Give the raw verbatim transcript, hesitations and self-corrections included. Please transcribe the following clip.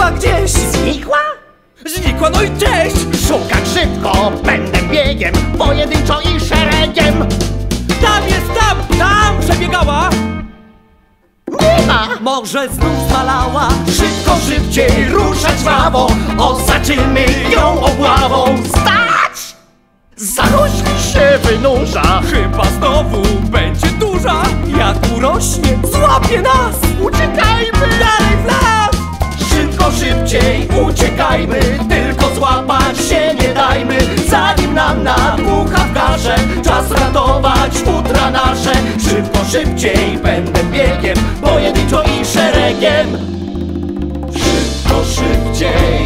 znikła gdzieś. Znikła? Znikła, no i cześć. Szukać szybko, pędem biegiem, pojedynczo i szeregiem. Tam jest, tam, tam przebiegała. Nie ma! Może znów zmalała. Szybko, szybciej, ruszać żwawo, osaczymy ją obławą. Stać! Zarośli się wynurza. Chyba znowu będzie duża. Jak urośnie, złapie nas. Uciekajmy! Dalej w las. Szybko, szybciej, uciekajmy, tylko złapać się nie dajmy. Zanim nam nadmucha w garze, czas ratować futra nasze. Szybko, szybciej, pędem biegiem, pojedynczo i szeregiem. Szybko, szybciej.